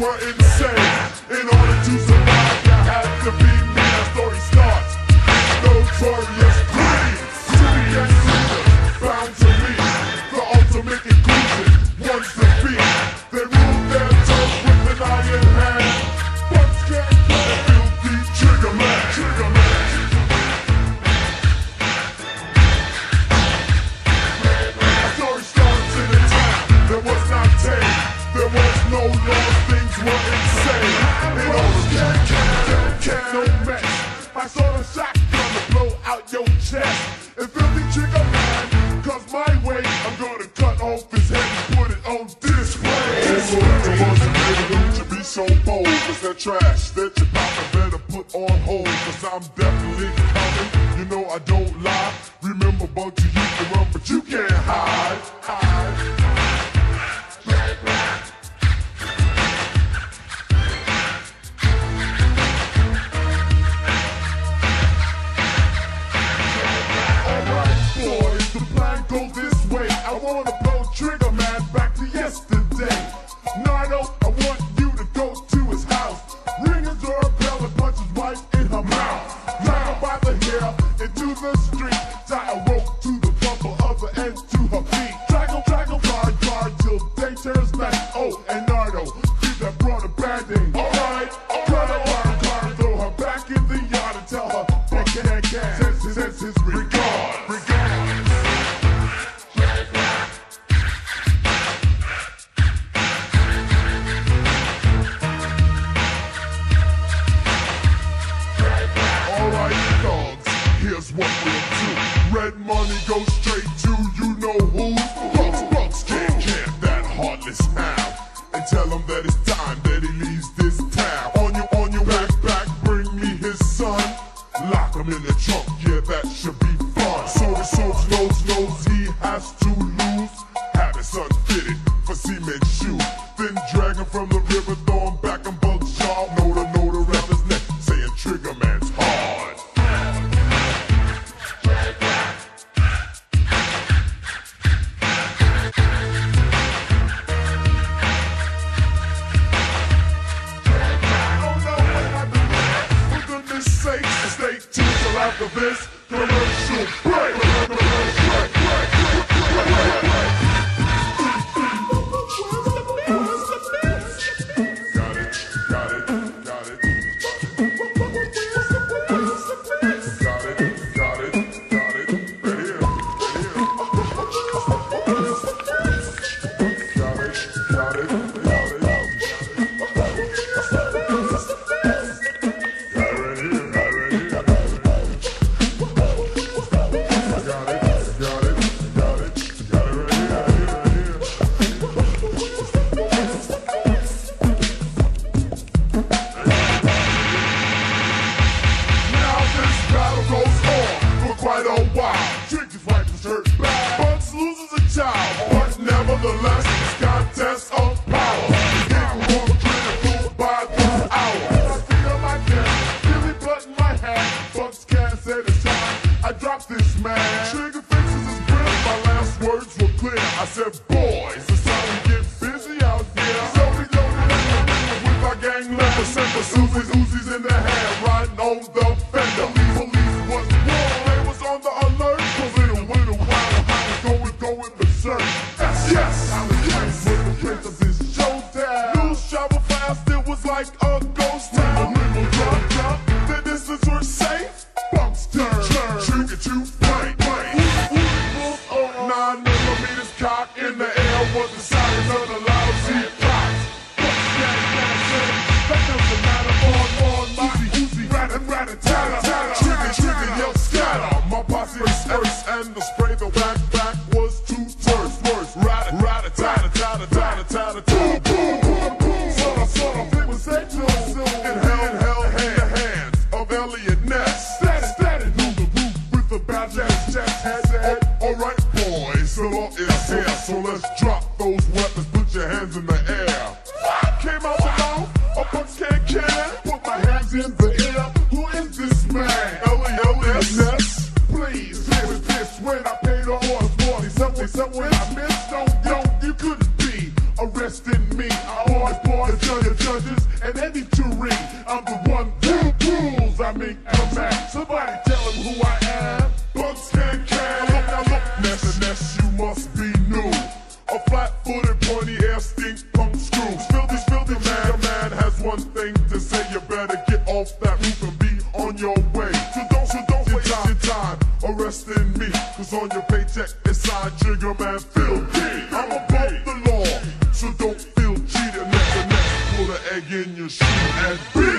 were insane. In order to survive, you had to be me. The story starts. Notorious Green, city gang leader, bound to meet the ultimate conclusion. Once defeat, they ruled their turf with an iron hand. Bucks can't get a filthy Trigger Man. Trigger Man. A story starts in a town that was not tame. There was no law, things were insane. It always can't no mess. I saw the shotgun to blow out your chest. And filthy Trigger Man, cause my way, I'm gonna cut off his head and put it on display. It wasn't able to be so bold. Cause that trash that your papa better put on hold. Cause I'm definitely coming, you know I don't lie. Remember Bugs, you used to run, but you can't hide. Go this way, I wanna blow Trigger Man back to yesterday. Nardo, I want you to go to his house, ring his doorbell and punch his wife in her mouth. Drag her by the hair into the street, tie a rope to the bumper of the end to her feet. Drag her, guard till day turns back. Oh, and Nardo, keep that broad abandoned. Alright, cut her, guard, throw her back in the yard and tell her, fuck can, sense his regard. Here's what we'll do. Red money goes straight to you know who. Bucks can't that heartless hound. And tell him that it's time that he leaves this town. On your back, bring me his son. Lock him in the trunk, yeah, that should be fun. So the soap knows he has to lose. Have his son fitted for cement shoes. Then drag him from the river, throw him back in Bugs' jaw. Know the rest his neck, saying Trigger Man's hard. Stay tuned till after this commercial break. But nevertheless, this contest of power getting more critical by the hour. I feel my death, really blood in my hand. Bugs can't say the time I dropped this man. Trigger fixes his breath, my last words were clear. I said, boys, it's time to get busy out here. So we loaded with our gang members, sent for Uzis in their hand, riding on the fender. Police was warned, they was on the alert. Cause in a little while, I was going berserk. Yes, I was nice with the prince of this showdown. News travel fast, it was like a ghost town. Little jump, the distance was safe. Bucks turn, trigger to play. 9mm cock in the air was the silence of the lousy cops. Bucks that doesn't matter. On my Uzi, rat-a-tat-a-tat-a. Trigger yell scatter. My posse first and the spray, the back was two words. Rat-a-tat-a-tat-a-tat-a-tat-a. Boom, boom, boom. Sort of, it was Angel. In the hands of Elliot Ness. Steady, through the roof with the bad chest head. Alright, boys, the law is here. So let's drop those weapons, put your hands in the air. Came out the mouth, a Bucks can't care. Put my hands in the air. Who is this man? Elliot Ness. Please, here is this when I paid all was money. Something I missed. Don't, you couldn't be arresting me. The judges and any jury. I'm the one who rules. I make command. Somebody tell him who I am. Bugs can Now look, Ness, you must be new. A flat-footed, pointy-air stink punk screw. Filthy man has one thing to say. You better get off that roof and be on your way. So don't waste your time arresting me. Cause on your paycheck it's signed Trigger Man filthy. I'm above the law, so don't feel cheated. Let the next put an egg in your shoe and beat.